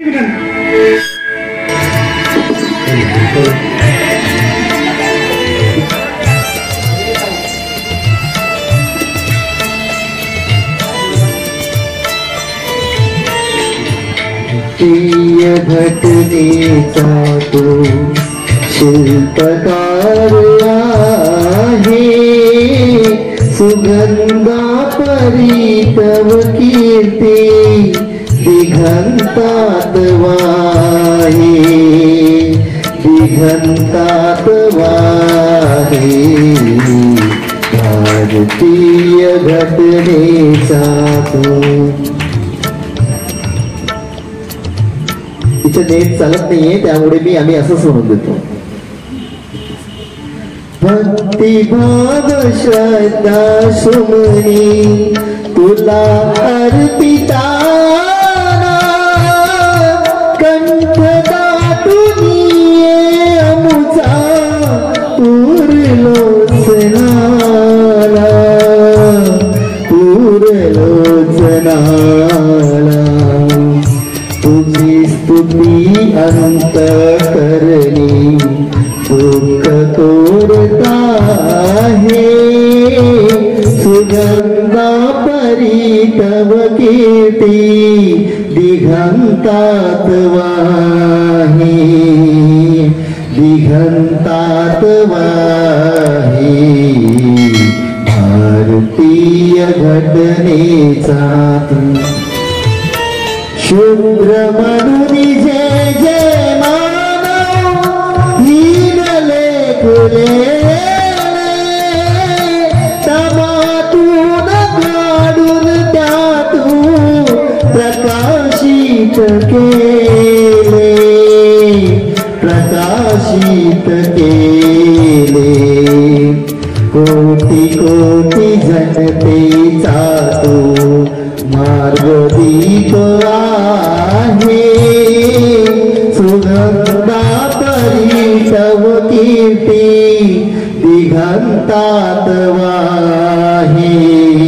घटनेचा तो शिल्पकार आहे, सुगंधा परितव कीर्ती दिगंतात वाहे, दिगंतात वाहे। भारतीय घटनेचा तो नेट चालत नाहीये, त्यामुळे आम्ही असंच म्हणून देतो। भक्तिभाव श्रद्धा सुमनी तुला अर्पिताना, कंठ दाटुनिये अमुचा पूरलोचनाला, पूरलोचनाला। तुझी स्तुती अंतकरणी दुःख तोरता आहे, सुगंधा परितव कीर्ती दिगंतात वाहे, दिगंतात वाहे। भारतीय घटनेचा शुभ्र मनुनी जय जय मानव हीनले कुले, तमातून काढून त्यातून प्रकाशित केले, प्रकाशित केले। कोटी कोटी जनतेचा तो मार्ग दीप आहे, सुगंधा परितव कीर्ती दिगंतात वाहे,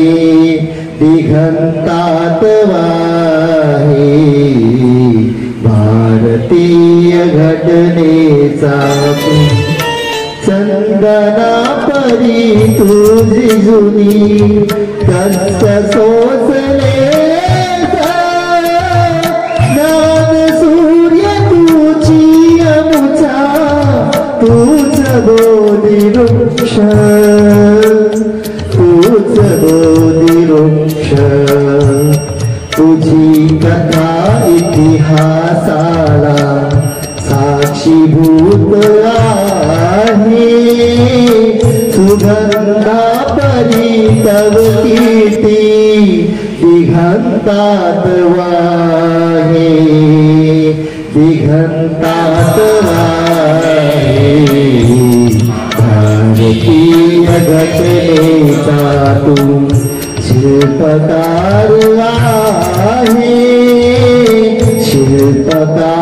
दिगंतात वाहे। भारतीय घटनेचा चंदना परी तुझी जुनी कष्ट सोसले, ज्ञान सूर्य तुझी अमुचा तूच बोधी वृक्ष, तूच बोधी वृक्ष। तुझी कथा इतिहासाला साक्षीभूत आहे, सुगंधा परितव कीर्ती दिगंतात वाहे, दिगंतात वाहे। भारतीय घटनेचा तू शिल्पकार आहे, शिल्पकार